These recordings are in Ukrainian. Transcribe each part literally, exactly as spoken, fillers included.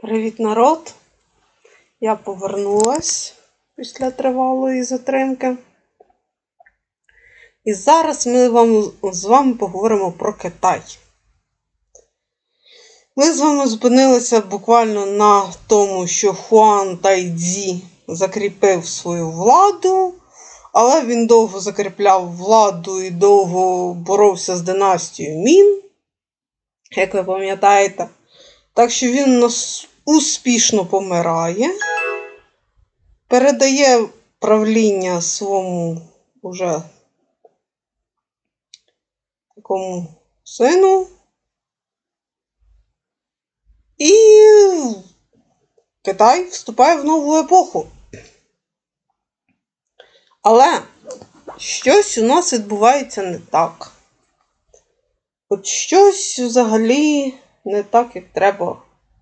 Привіт, народ! Я повернулась після тривалої затримки. І зараз ми вам, з вами поговоримо про Китай. Ми з вами зупинилися буквально на тому, що Хуан Тайцзи закріпив свою владу, але він довго закріпляв владу і довго боровся з династією Мін, як ви пам'ятаєте. Так що він нас успішно помирає, передає правління своєму уже такому сину, і Китай вступає в нову епоху. Але щось у нас відбувається не так. От щось взагалі не так, як треба.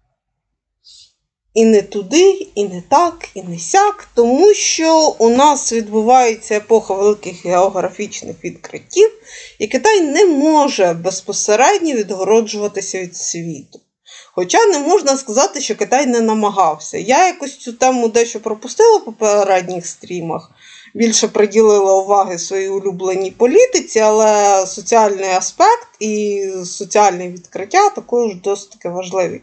І не туди, і не так, і не сяк, тому що у нас відбувається епоха великих географічних відкриттів, і Китай не може безпосередньо відгороджуватися від світу. Хоча не можна сказати, що Китай не намагався. Я якось цю тему дещо пропустила в попередніх стрімах, більше приділила уваги своїй улюбленій політиці, але соціальний аспект і соціальне відкриття також досить таки важливі.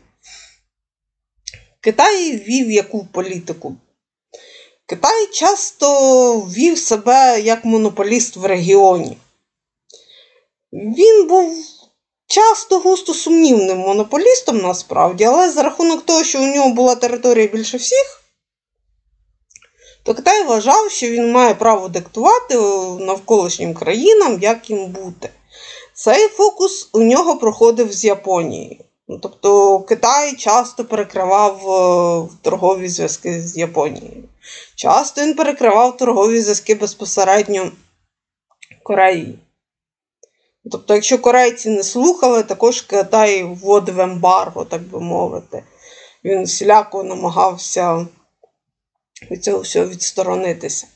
Китай вів яку політику? Китай часто вів себе як монополіст в регіоні. Він був часто густо сумнівним монополістом насправді, але за рахунок того, що у нього була територія більше всіх, то Китай вважав, що він має право диктувати навколишнім країнам, як їм бути. Цей фокус у нього проходив з Японією. Тобто Китай часто перекривав торгові зв'язки з Японією. Часто він перекривав торгові зв'язки безпосередньо Кореї. Тобто, якщо корейці не слухали, також Китай вводив ембарго, так би мовити. Він всіляко намагався від цього всього відсторонитися.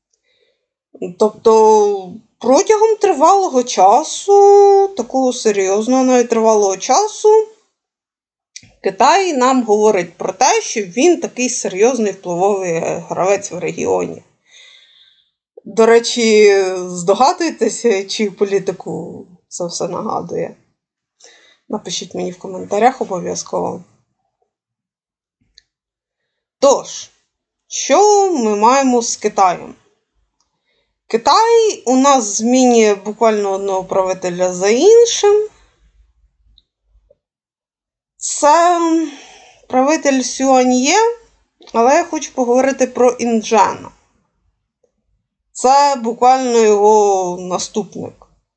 Тобто, протягом тривалого часу, такого серйозного навіть тривалого часу, Китай нам говорить про те, що він такий серйозний впливовий гравець в регіоні. До речі, здогадуєтеся, чию політику це все нагадує? Напишіть мені в коментарях обов'язково. Тож, що ми маємо з Китаєм? Китай у нас змінює буквально одного правителя за іншим. Це правитель Сюаньє, але я хочу поговорити про Інджена. Це буквально його наступник.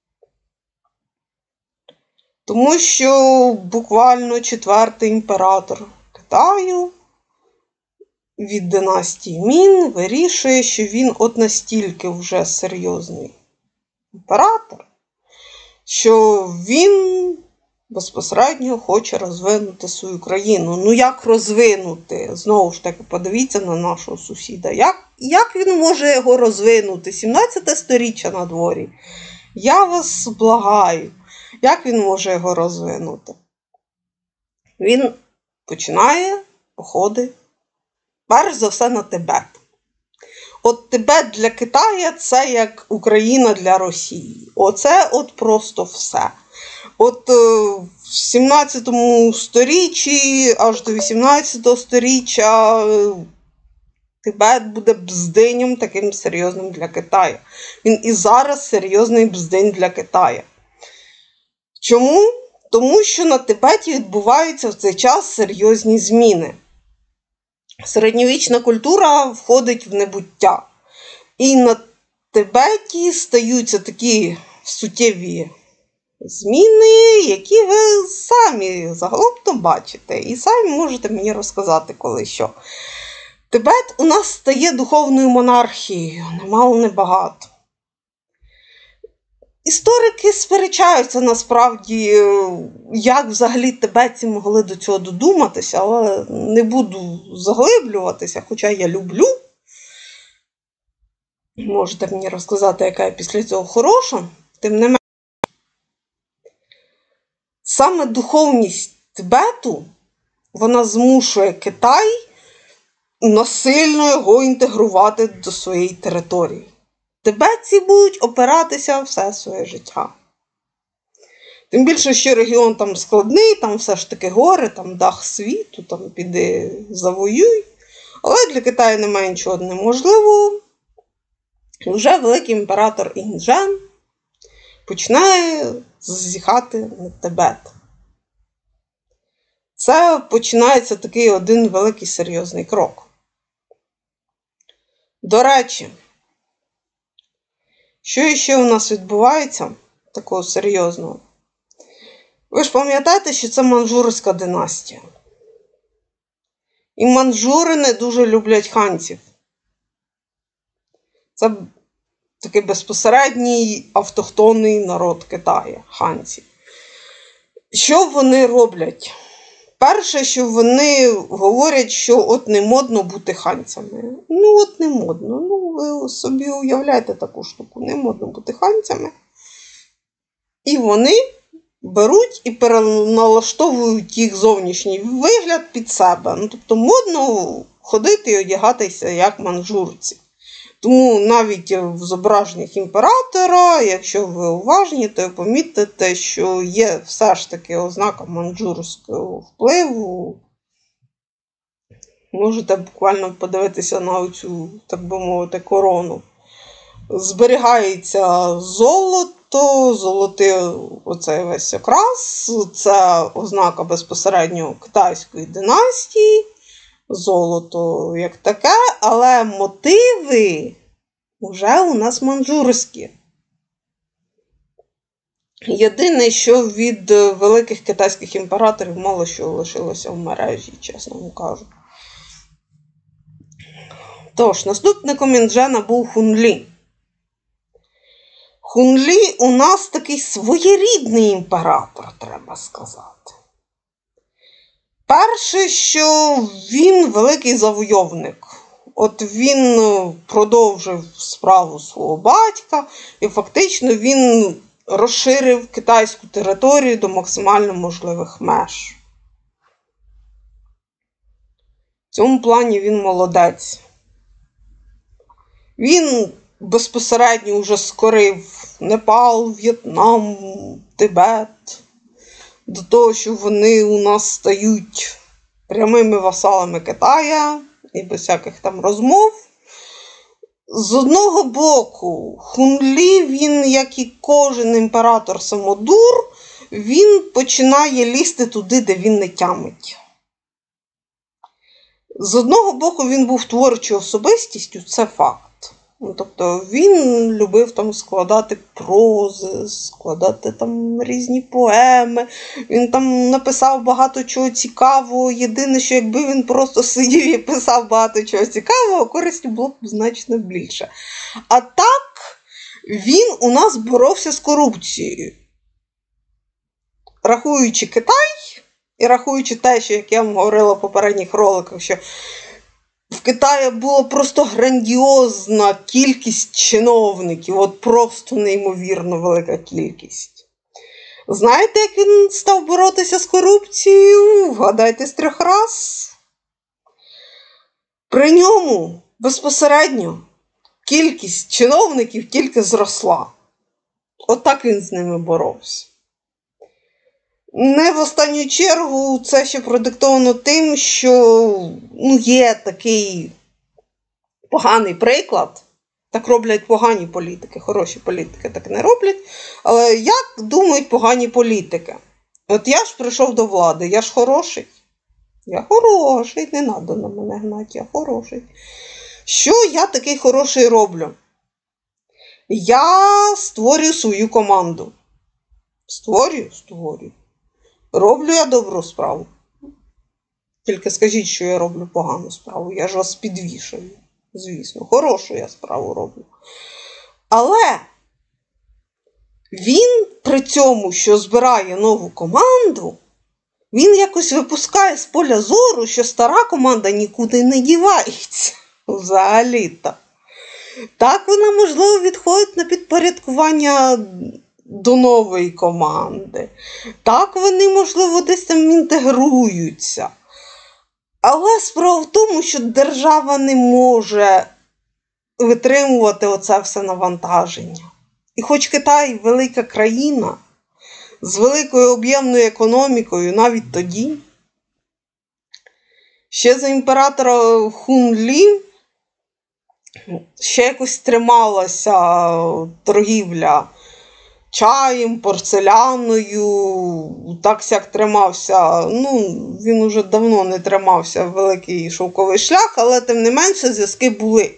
Тому що буквально четвертий імператор Китаю від династії Мін вирішує, що він от настільки вже серйозний імператор, що він безпосередньо хоче розвинути свою країну. Ну як розвинути? Знову ж таки, подивіться на нашого сусіда. Як, як він може його розвинути? сімнадцяте сторіччя на дворі. Я вас благаю. Як він може його розвинути? Він починає походи, перш за все, на Тибет. От Тибет для Китаю – це як Україна для Росії. Оце от просто все. От в сімнадцятому сторіччі, аж до вісімнадцятого сторіччя Тибет буде бздинем таким серйозним для Китаю. Він і зараз серйозний бздинь для Китаю. Чому? Тому що на Тибеті відбуваються в цей час серйозні зміни. Середньовічна культура входить в небуття. І на Тибеті стаються такі суттєві зміни, які ви самі загалом-то бачите. І самі можете мені розказати, коли що. Тибет у нас стає духовною монархією, немало небагато. Історики сперечаються насправді, як взагалі тибетці могли до цього додуматися, але не буду заглиблюватися, хоча я люблю. Можете мені розказати, яка я після цього хороша. Тим не менше, саме духовність Тибету вона змушує Китай насильно його інтегрувати до своєї території. Тибетці будуть опиратися все своє життя. Тим більше, що регіон там складний, там все ж таки гори, там дах світу, там піди завоюй. Але для Китаю немає нічого неможливого. Вже великий імператор Інджен починає зазіхати на Тибет. Це починається такий один великий серйозний крок. До речі, що ще у нас відбувається такого серйозного? Ви ж пам'ятаєте, що це манчжурська династія. І манчжури не дуже люблять ханців. Це такий безпосередній автохтонний народ Китаю, ханці. Що вони роблять? Перше, що вони говорять, що от не модно бути ханцями. Ну, от не модно. Ну, ви собі уявляєте таку штуку. Не модно бути ханцями. І вони беруть і переналаштовують їх зовнішній вигляд під себе. Ну, тобто модно ходити і одягатися як манчжурці. Тому навіть в зображеннях імператора, якщо ви уважні, то помітите, що є все ж таки ознака манчжурського впливу. Можете буквально подивитися на цю, так би мовити, корону. Зберігається золото, золотий оцей весь окрас. Це ознака безпосередньо китайської династії. Золото як таке, але мотиви вже у нас манчжурські. Єдине, що від великих китайських імператорів мало що лишилося в мережі, чесно вам кажу. Тож, наступником Інджена був Хунлі. Хунлі у нас такий своєрідний імператор, треба сказати. Перше, що він великий завойовник. От він продовжив справу свого батька, і фактично він розширив китайську територію до максимально можливих меж. В цьому плані він молодець. Він безпосередньо вже скорив Непал, В'єтнам, Тибет, до того, що вони у нас стають прямими васалами Китая і без всяких там розмов. З одного боку, Хунлі, він, як і кожен імператор-самодур, він починає лізти туди, де він не тямить. З одного боку, він був творчою особистістю, це факт. Ну, тобто він любив там складати прози, складати там різні поеми. Він там написав багато чого цікавого. Єдине, що якби він просто сидів і писав багато чого цікавого, користі було б значно більше. А так, він у нас боровся з корупцією. Рахуючи Китай і рахуючи те, що, як я вам говорила в попередніх роликах, що в Китаї була просто грандіозна кількість чиновників, от просто неймовірно велика кількість. Знаєте, як він став боротися з корупцією? Вгадайте з трьох раз. При ньому безпосередньо кількість чиновників тільки зросла. Отак він з ними боровся. Не в останню чергу це ще продиктовано тим, що ну, є такий поганий приклад. Так роблять погані політики, хороші політики так не роблять. Але як думають погані політики? От я ж прийшов до влади, я ж хороший. Я хороший, не треба на мене гнати, я хороший. Що я такий хороший роблю? Я створюю свою команду. Створюю? Створюю. Роблю я добру справу. Тільки скажіть, що я роблю погану справу. Я ж вас підвішую. Звісно, хорошу я справу роблю. Але він при цьому, що збирає нову команду, він якось випускає з поля зору, що стара команда нікуди не дівається. Взагалі-то. Так вона, можливо, відходить на підпорядкування до нової команди. Так вони, можливо, десь там інтегруються. Але справа в тому, що держава не може витримувати оце все навантаження. І хоч Китай велика країна, з великою об'ємною економікою навіть тоді, ще за імператора Хунлі ще якось трималася торгівля чаєм, порцеляною, так-сяк тримався, ну, він уже давно не тримався великий шовковий шлях, але тим не менше зв'язки були.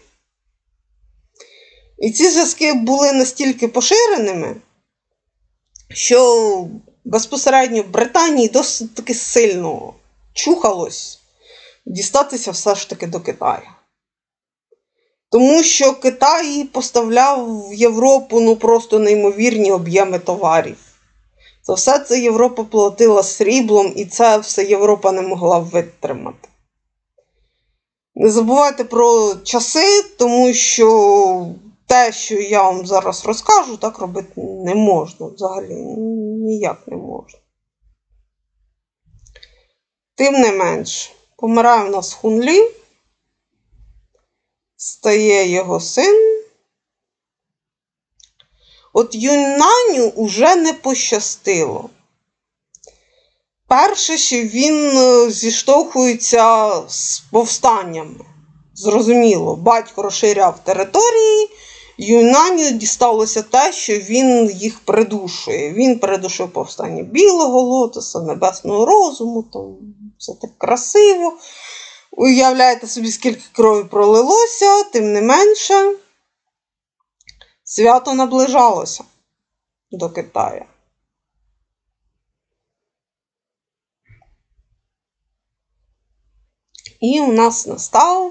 І ці зв'язки були настільки поширеними, що безпосередньо Британії досить таки сильно чухалось дістатися все ж таки до Китаю. Тому що Китай поставляв в Європу ну просто неймовірні об'єми товарів. За все це Європа платила сріблом, і це все Європа не могла витримати. Не забувайте про часи, тому що те, що я вам зараз розкажу, так робити не можна взагалі. Ніяк не можна. Тим не менш, помирає в нас Хунлі, стає його син. От Юньнаню уже не пощастило. Перше, що він зіштовхується з повстаннями. Зрозуміло, батько розширяв території, Юньнаню дісталося те, що він їх придушує. Він придушив повстання Білого Лотоса, Небесного Розуму, там все так красиво. Уявляєте собі, скільки крові пролилося, тим не менше, свято наближалося до Китаю. І у нас настав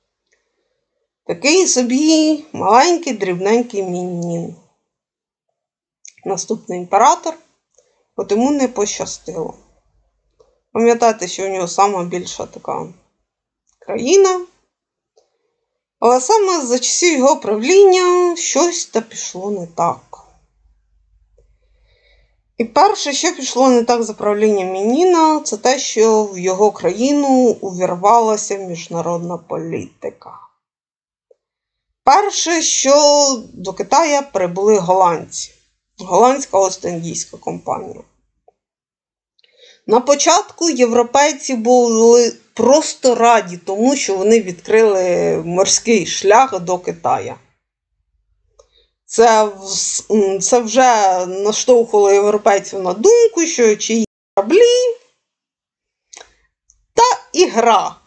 такий собі маленький, дрібненький Міннін. Наступний імператор, от йому не пощастило. Пам'ятайте, що у нього сама більша така країна. Але саме за часів його правління щось та пішло не так. І перше, що пішло не так за правлінням Мінніна, це те, що в його країну увірвалася міжнародна політика. Перше, що до Китаю прибули голландці. Голландська Ост-Індійська компанія. На початку європейці були просто раді тому, що вони відкрили морський шлях до Китаю. Це, це вже наштовхувало європейців на думку, що чиї кораблі та ігра.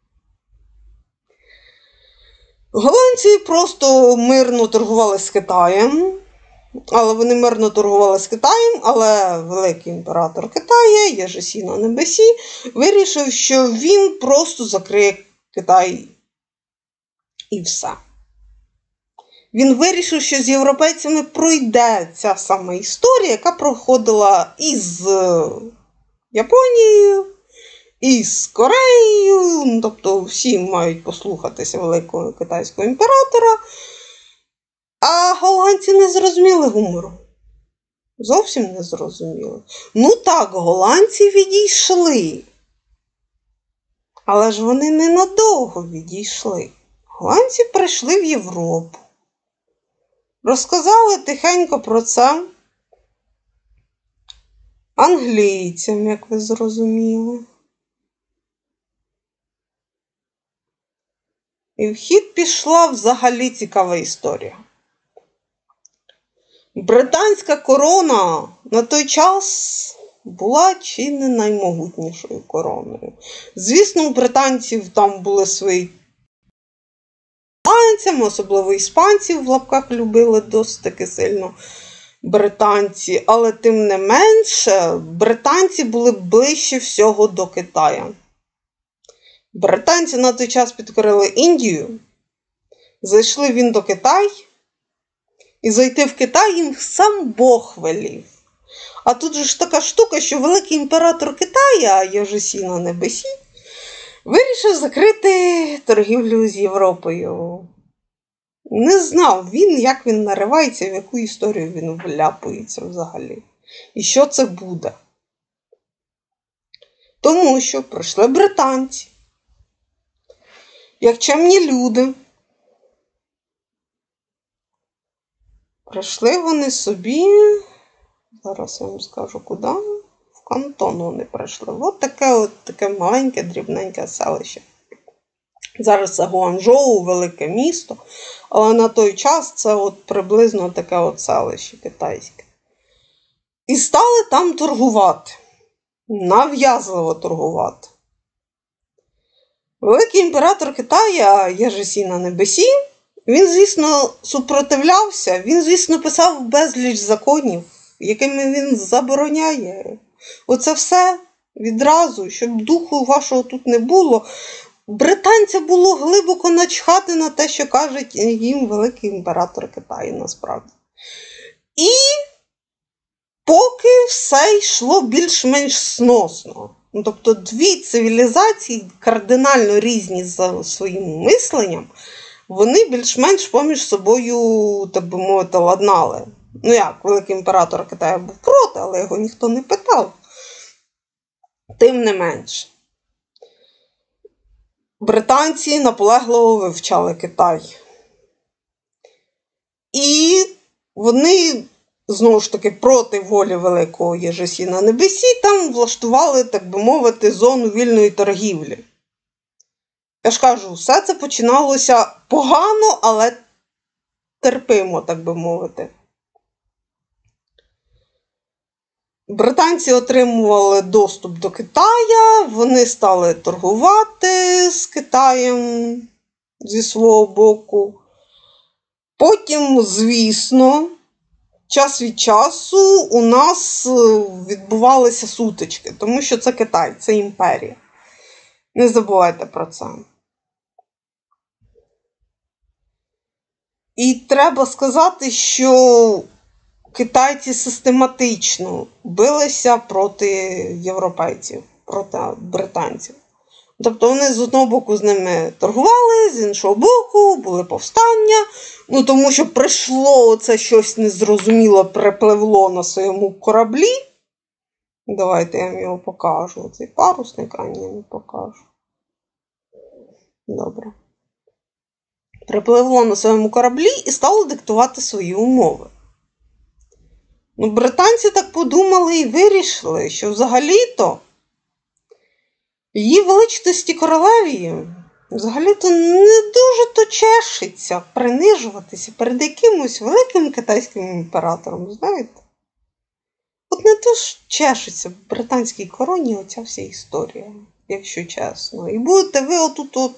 Голландці просто мирно торгували з Китаєм. Але вони мирно торгували з Китаєм, але великий імператор Китаю, Є же Сі на небесі, вирішив, що він просто закриє Китай і все. Він вирішив, що з європейцями пройде ця сама історія, яка проходила і з Японією, і з Кореєю, ну, тобто всі мають послухатися великого китайського імператора. А голландці не зрозуміли гумору. Зовсім не зрозуміли. Ну так, голландці відійшли. Але ж вони ненадовго відійшли. Голландці прийшли в Європу. Розказали тихенько про це англійцям, як ви зрозуміли. І в хід пішла взагалі цікава історія. Британська корона на той час була чи не наймогутнішою короною. Звісно, у британців там були свої британцями, особливо іспанців в лапках любили досить таки сильно британці. Але тим не менше, британці були ближче всього до Китаю. Британці на той час підкорили Індію, зайшли в Індокитай, і зайти в Китай їм сам Бог велів. А тут же ж така штука, що великий імператор Китаю, Є же Сі на небесі, вирішив закрити торгівлю з Європою. Не знав він, як він наривається, в яку історію він вляпується взагалі. І що це буде. Тому що прийшли британці, як чемні люди. Прийшли вони собі, зараз я вам скажу куди, в Кантон вони прийшли. От таке от таке маленьке, дрібненьке селище. Зараз це Гуанчжоу, велике місто, але на той час це от приблизно таке от селище китайське. І стали там торгувати. Нав'язливо торгувати. Великий імператор Китая Єжесі на небесі, він, звісно, супротивлявся, він, звісно, писав безліч законів, якими він забороняє. Оце все відразу, щоб духу вашого тут не було. Британцям було глибоко начхати на те, що каже їм великий імператор Китаю, насправді. І поки все йшло більш-менш сносно. Ну, тобто дві цивілізації, кардинально різні за своїм мисленням, вони більш-менш поміж собою, так би мовити, ладнали. Ну як, великий імператор Китаю був проти, але його ніхто не питав. Тим не менш. Британці наполегливо вивчали Китай. І вони, знову ж таки, проти волі великого Єжесі на небесі, там влаштували, так би мовити, зону вільної торгівлі. Я ж кажу, все це починалося погано, але терпимо, так би мовити. Британці отримували доступ до Китая, вони стали торгувати з Китаєм зі свого боку. Потім, звісно, час від часу у нас відбувалися сутички, тому що це Китай, це імперія. Не забувайте про це. І треба сказати, що китайці систематично билися проти європейців, проти британців. Тобто вони з одного боку з ними торгували, з іншого боку були повстання, ну тому що прийшло оце щось незрозуміло, припливло на своєму кораблі. Давайте я вам його покажу. Цей парусник, а ні, не покажу. Добре. Припливло на своєму кораблі і стало диктувати свої умови. Ну, британці так подумали і вирішили, що взагалі-то її величності королеві взагалі-то не дуже-то чешеться принижуватися перед якимось великим китайським імператором, знаєте? От не то ж чешеться в британській короні оця вся історія, якщо чесно. І будете ви отут от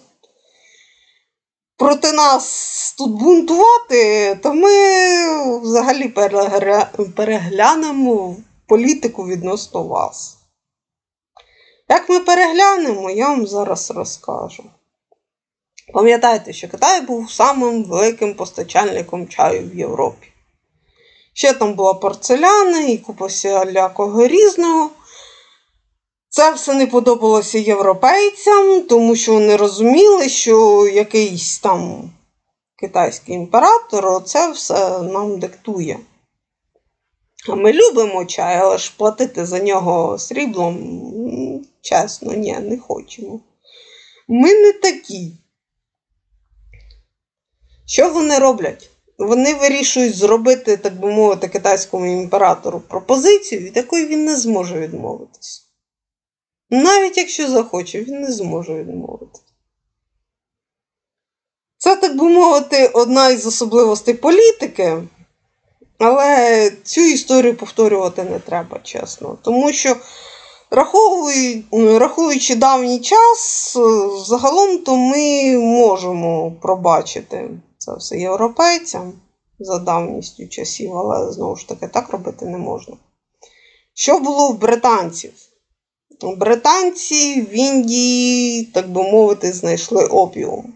проти нас тут бунтувати, то ми взагалі перегля... переглянемо політику відносно вас. Як ми переглянемо, я вам зараз розкажу. Пам'ятайте, що Китай був самим великим постачальником чаю в Європі. Ще там була порцеляна і купа всілякого різного. Це все не подобалося європейцям, тому що вони розуміли, що якийсь там китайський імператор це все нам диктує. А ми любимо чай, але ж платити за нього сріблом, чесно, ні, не хочемо. Ми не такі. Що вони роблять? Вони вирішують зробити, так би мовити, китайському імператору пропозицію, від якої він не зможе відмовитись. Навіть якщо захоче, він не зможе відмовитись. Це, так би мовити, одна із особливостей політики, але цю історію повторювати не треба, чесно. Тому що, рахуючи давній час, загалом-то ми можемо пробачити це все європейцям за давністю часів, але, знову ж таки, так робити не можна. Що було в британців? Британці в Індії, так би мовити, знайшли опіум.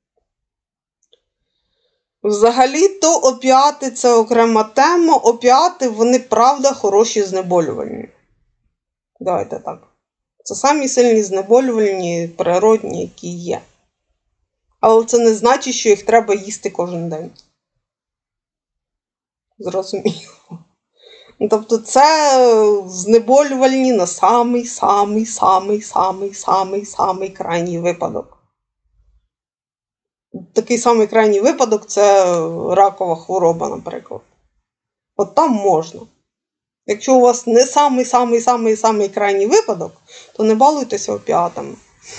Взагалі-то опіати – це окрема тема. Опіати, вони, правда, хороші знеболювальні. Давайте так. Це самі сильні знеболювальні, природні, які є. Але це не значить, що їх треба їсти кожен день. Зрозуміло. Тобто це знеболювальні на самий-самий-самий-самий-самий-самий крайній випадок. такий самий крайній випадок – це ракова хвороба, наприклад. От там можна. Якщо у вас не самий-самий-самий-самий крайній випадок, то не балуйтеся опіатами.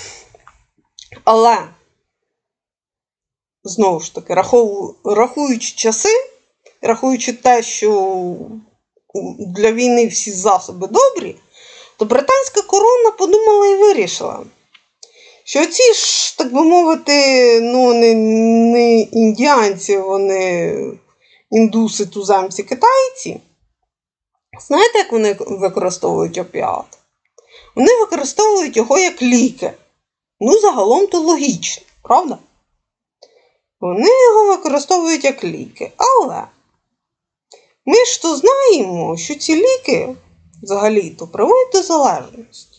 Але, знову ж таки, рахуючи часи, рахуючи те, що для війни всі засоби добрі, то британська корона подумала і вирішила, що ці ж, так би мовити, ну, не, не індіанці, вони індуси, туземці, китайці. Знаєте, як вони використовують опіат? Вони використовують його як ліки. Ну, загалом то логічно, правда? Вони його використовують як ліки. Але ми ж то знаємо, що ці ліки взагалі-то приводять до залежності.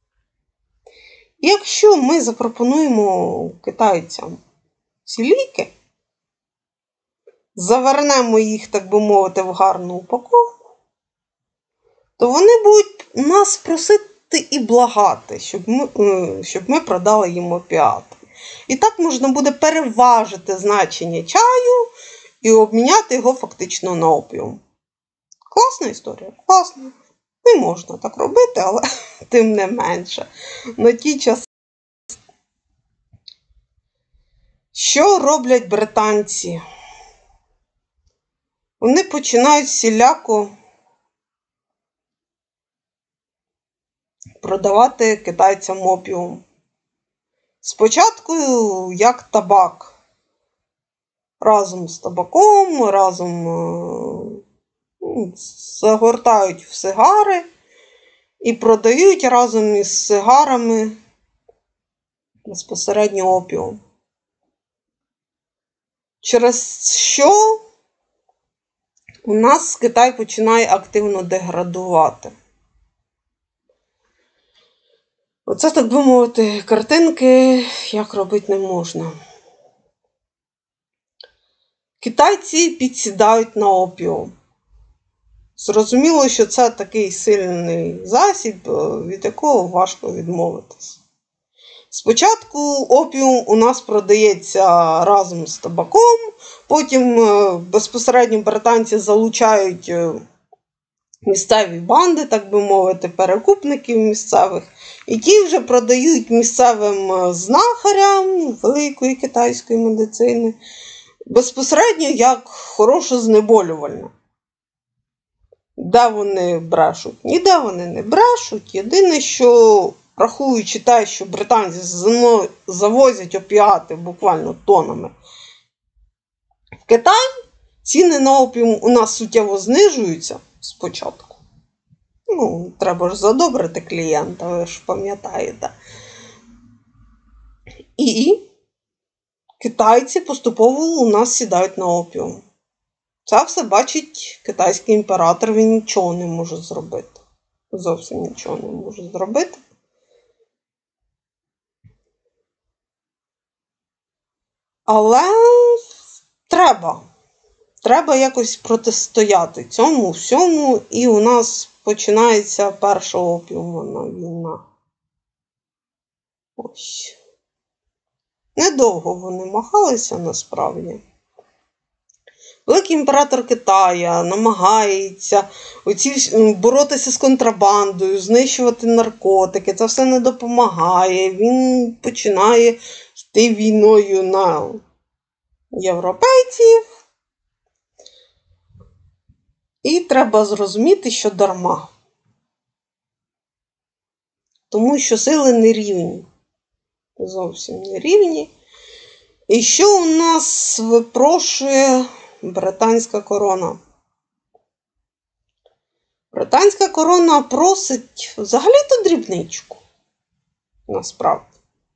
Якщо ми запропонуємо китайцям ці ліки, завернемо їх, так би мовити, в гарну упаковку, то вони будуть нас просити і благати, щоб ми, щоб ми продали їм опіати. І так можна буде переважити значення чаю і обміняти його фактично на опіум. Класна історія? Класна. Не можна так робити, але тим не менше. На ті часи. Що роблять британці? Вони починають всіляко продавати китайцям опіум. Спочатку як табак. Разом з табаком, разом загортають в сигари і продають разом із сигарами безпосередньо опіум. Через що у нас Китай починає активно деградувати. Оце, так би мовити, картинки, як робити не можна. Китайці підсідають на опіум. Зрозуміло, що це такий сильний засіб, від якого важко відмовитись. Спочатку опіум у нас продається разом з табаком, потім безпосередньо британці залучають місцеві банди, так би мовити, перекупників місцевих, і ті вже продають місцевим знахарям великої китайської медицини безпосередньо як хороше знеболювальне. Де вони брешуть? Ніде вони не брешуть. Єдине, що, рахуючи те, що британці завозять опіати буквально тонами в Китай, ціни на опіум у нас суттєво знижуються спочатку. Ну, треба ж задобрити клієнта, ви ж пам'ятаєте. І китайці поступово у нас сідають на опіум. Це все бачить китайський імператор, він нічого не може зробити. Зовсім нічого не може зробити. Але треба. Треба якось протистояти цьому всьому, і у нас починається перша опіумна війна. Ось. Недовго вони махалися, насправді. Великий імператор Китая намагається оці, боротися з контрабандою, знищувати наркотики. Це все не допомагає. Він починає йти війною на європейців. І треба зрозуміти, що дарма. Тому що сили не рівні. Зовсім не рівні. І що у нас випрошує британська корона? Британська корона просить взагалі-то дрібничку. Насправді.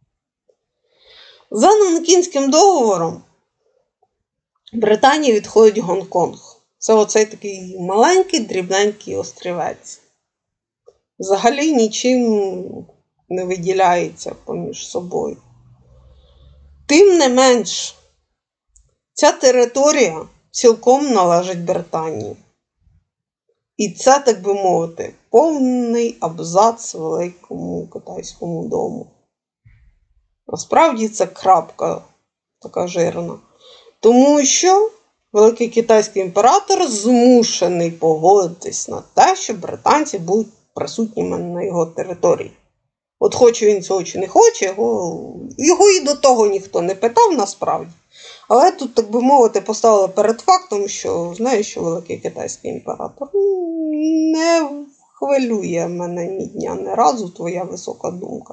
За Нанкінським договором Британії відходить Гонконг. Це оцей такий маленький, дрібненький острівець. Взагалі нічим не виділяється поміж собою. Тим не менш, ця територія цілком належить Британії. І це, так би мовити, повний абзац великому китайському дому. Насправді це крапка така жирна. Тому що Великий Китайський імператор змушений погодитись на те, що британці будуть присутніми на його території. От хоче він цього чи не хоче, його, його і до того ніхто не питав насправді. Але тут, так би мовити, поставили перед фактом, що, знаєш, що Великий Китайський імператор не хвилює мене ні дня, ні разу твоя висока думка.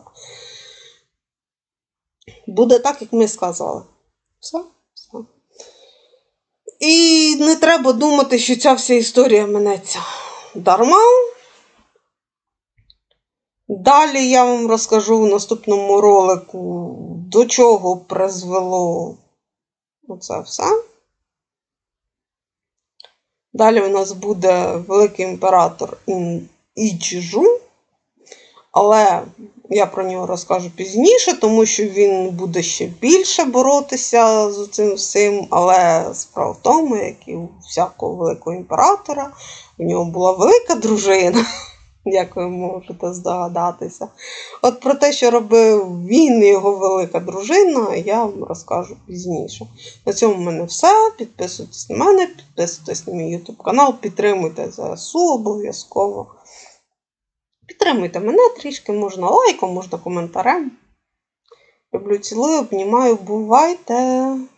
Буде так, як ми сказали. Все, все. І не треба думати, що ця вся історія минеться дарма. Далі я вам розкажу в наступному ролику, до чого призвело оце все. Далі у нас буде Великий імператор Іджу, але я про нього розкажу пізніше, тому що він буде ще більше боротися з цим всім, але справа в тому, як і у всякого великого імператора, у нього була велика дружина, як ви можете здогадатися. От про те, що робив він і його велика дружина, я вам розкажу пізніше. На цьому в мене все. Підписуйтесь на мене, підписуйтесь на мій YouTube канал, підтримуйте ЗСУ обов'язково. Підтримуйте мене трішки, можна лайком, можна коментарем. Люблю, цілую, обнімаю, бувайте!